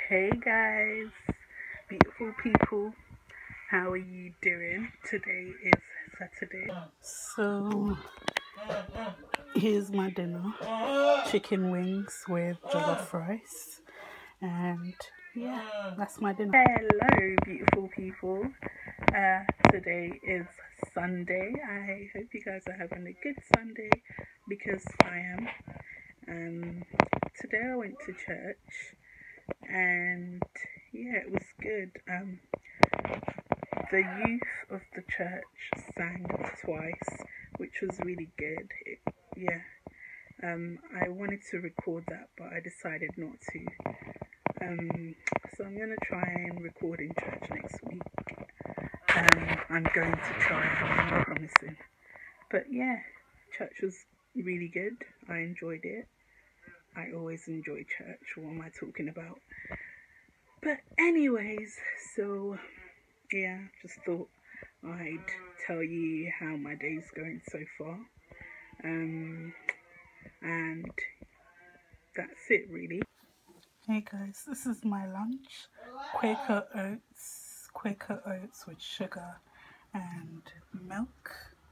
Hey guys, beautiful people, how are you doing? Today is Saturday. So here's my dinner, chicken wings with jollof rice, and yeah, that's my dinner. Hello beautiful people, today is Sunday. I hope you guys are having a good Sunday because I am. Today I went to church and yeah, it was good. The youth of the church sang twice, which was really good. I wanted to record that, but I decided not to. So I'm gonna try and record in church next week. I'm going to try. I'm not promising, but yeah, church was really good. I enjoyed it. I always enjoy church. What am I talking about? But anyways, so yeah, just thought I'd tell you how my day's going so far. And that's it really. Hey guys, this is my lunch. Quaker oats with sugar and milk.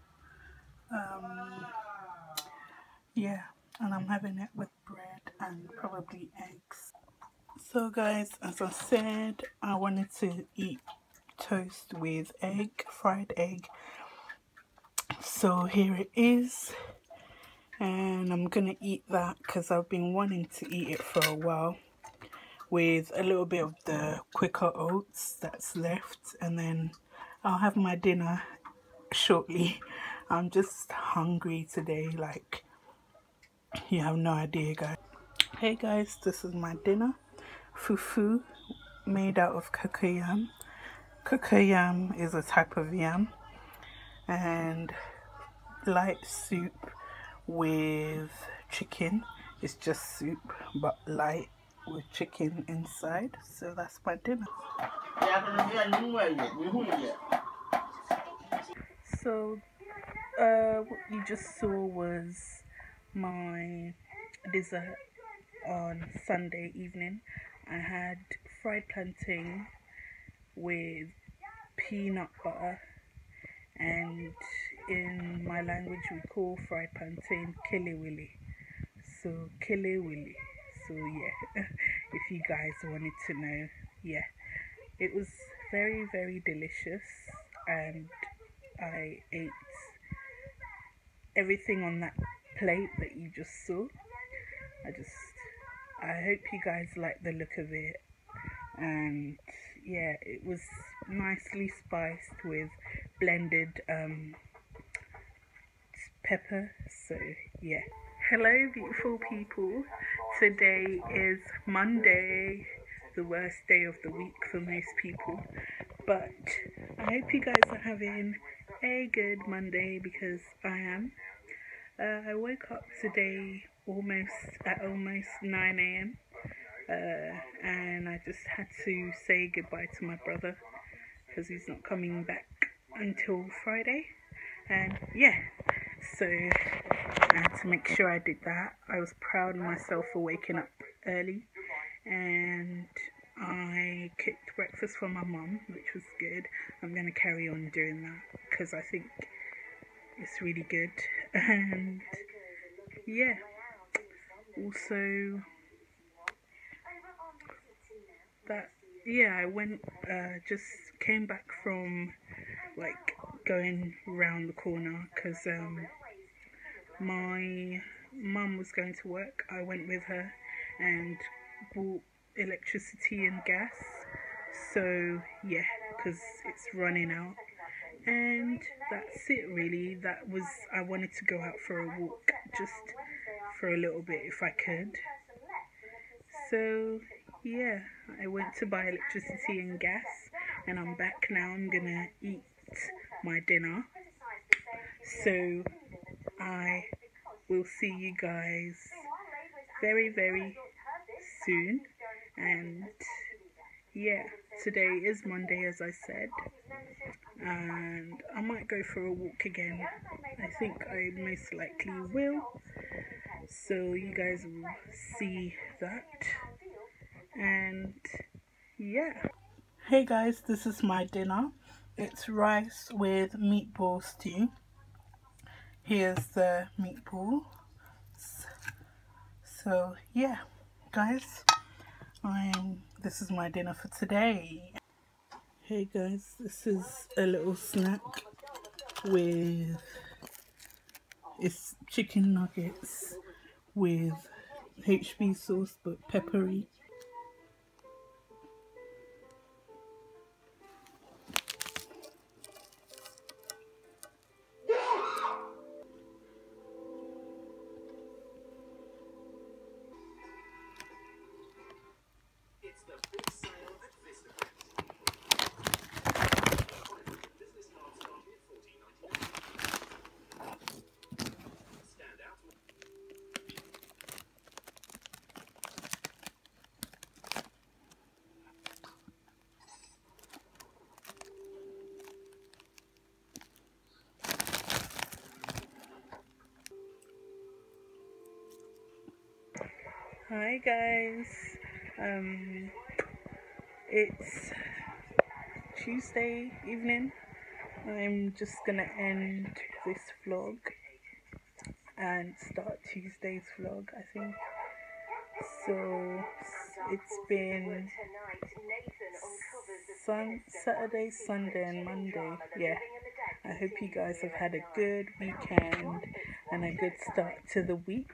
Yeah, and I'm having it with bread and probably eggs. So guys, as I said, I wanted to eat toast with egg, fried egg. So here it is, and I'm gonna eat that because I've been wanting to eat it for a while with a little bit of the Quaker oats that's left, and then I'll have my dinner shortly. I'm just hungry today, like you have no idea guys. Hey guys, this is my dinner. Fufu made out of cocoyam. Cocoyam is a type of yam, and light soup with chicken. It's just soup but light with chicken inside. So that's my dinner. So what you just saw was my dessert on Sunday evening. I had fried plantain with peanut butter, and in my language we call fried plantain kelewele. So kelewele. So yeah, if you guys wanted to know, yeah, it was very delicious, and I ate everything on that plate that you just saw. I hope you guys like the look of it, and yeah, it was nicely spiced with blended pepper. So yeah, hello beautiful people, today is Monday, the worst day of the week for most people, but I hope you guys are having a good Monday because I am. I woke up today at almost 9 a.m. And I just had to say goodbye to my brother because he's not coming back until Friday. And yeah, so I had to make sure I did that. I was proud of myself for waking up early, and I cooked breakfast for my mum, which was good. I'm going to carry on doing that because I think it's really good. And yeah, also that, yeah, I went, just came back from like going round the corner because my mum was going to work. I went with her and bought electricity and gas. So yeah, because it's running out. And that's it really. I wanted to go out for a walk just for a little bit if I could. So yeah, I went to buy electricity and gas, and I'm back now. I'm gonna eat my dinner. So I will see you guys very soon. And yeah, today is Monday as I said, and I might go for a walk again. I think I most likely will, so you guys will see that. And yeah. Hey guys, this is my dinner. It's rice with meatball stew. Here's the meatballs. So yeah, guys, this is my dinner for today. Hey guys, this is a little snack with it's chicken nuggets with HB sauce but peppery. Hi guys, it's Tuesday evening. I'm just gonna end this vlog and start Tuesday's vlog, I think. So it's been Saturday, Sunday and Monday. Yeah, I hope you guys have had a good weekend and a good start to the week.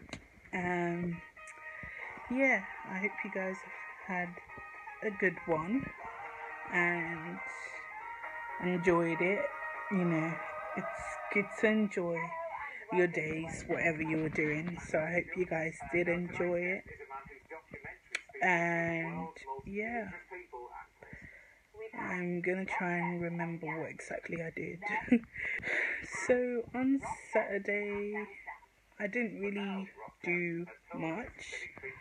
Yeah, I hope you guys have had a good one and enjoyed it. You know, it's good to enjoy your days, whatever you were doing. So I hope you guys did enjoy it. And yeah, I'm gonna try and remember what exactly I did. So on Saturday, I didn't really do much.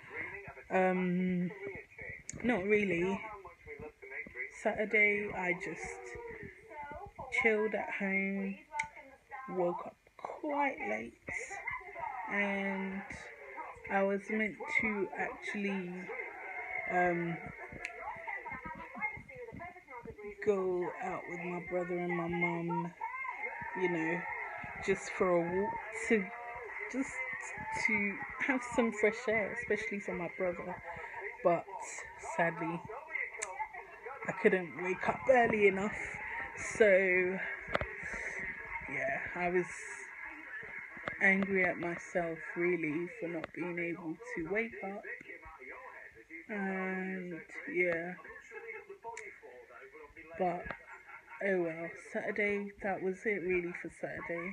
Not really. Saturday, I just chilled at home, woke up quite late, and I was meant to actually go out with my brother and my mum, you know, just for a walk, just to have some fresh air, especially for my brother. But sadly, I couldn't wake up early enough, so yeah, I was angry at myself really for not being able to wake up. And yeah, but oh well, Saturday, that was it really for Saturday.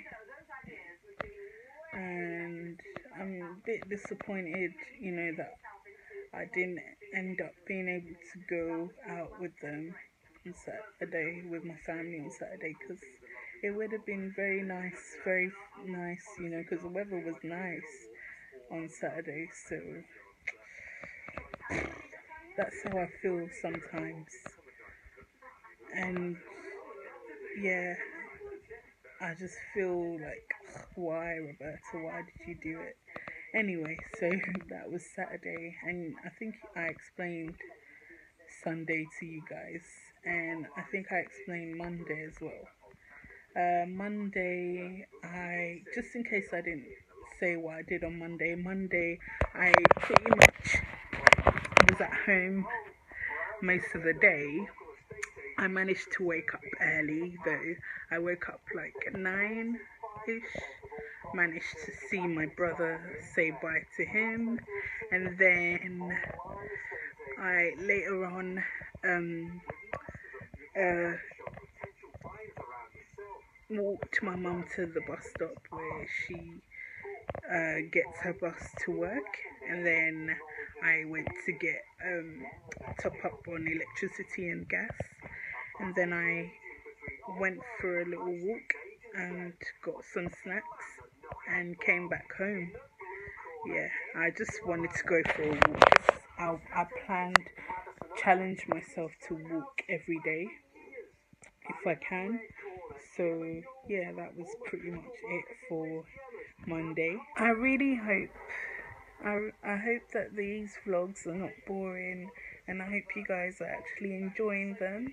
And I'm a bit disappointed, you know, that I didn't end up being able to go out with them on Saturday, with my family on Saturday, because it would have been very nice, you know, because the weather was nice on Saturday. So that's how I feel sometimes. And yeah, I just feel like, why, Roberta, why did you do it? Anyway, so that was Saturday, and I think I explained Sunday to you guys, and I think I explained Monday as well. Monday, just in case I didn't say what I did on Monday, I pretty much was at home most of the day. I managed to wake up early though. I woke up like 9-ish, managed to see my brother, say bye to him, and then I later on walked my mum to the bus stop where she gets her bus to work, and then I went to get top up on electricity and gas, and then I went for a little walk and got some snacks and came back home. Yeah, I just wanted to go for a walk. I planned, challenge myself to walk every day if I can. So yeah, that was pretty much it for Monday. I really hope I hope that these vlogs are not boring and I hope you guys are actually enjoying them.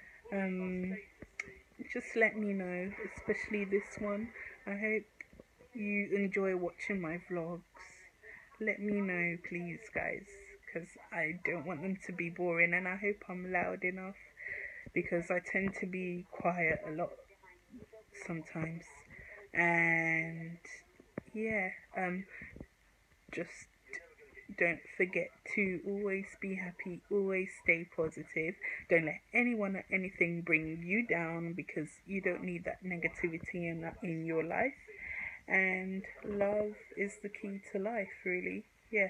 Just let me know, especially this one. I hope you enjoy watching my vlogs. Let me know, please, guys, because I don't want them to be boring, and I hope I'm loud enough, because I tend to be quiet a lot sometimes. And yeah, just don't forget to always be happy, always stay positive. Don't let anyone or anything bring you down, because you don't need that negativity in your life. And love is the key to life, really. Yeah.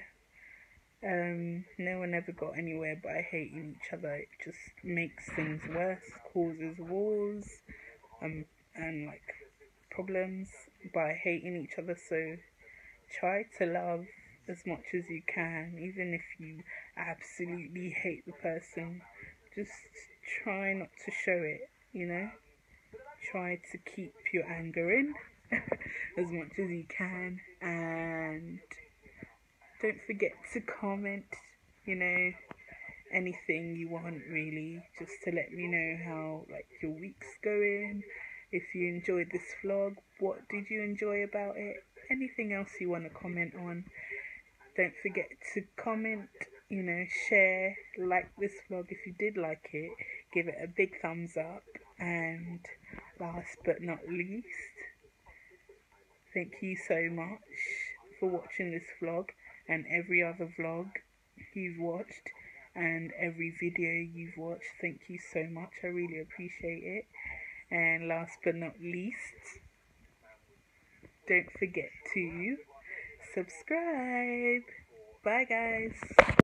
No one ever got anywhere by hating each other. It just makes things worse, causes wars, and like problems by hating each other. So try to love as much as you can, even if you absolutely hate the person. Just try not to show it, you know? Try to keep your anger in as much as you can, and don't forget to comment, you know, anything you want, really, just to let me know how like your week's going. If you enjoyed this vlog, what did you enjoy about it? Anything else you want to comment on, don't forget to comment, you know, share, like this vlog if you did like it, give it a big thumbs up. And last but not least, thank you so much for watching this vlog and every other vlog you've watched and every video you've watched. Thank you so much, I really appreciate it. And last but not least, don't forget to subscribe. Bye, guys.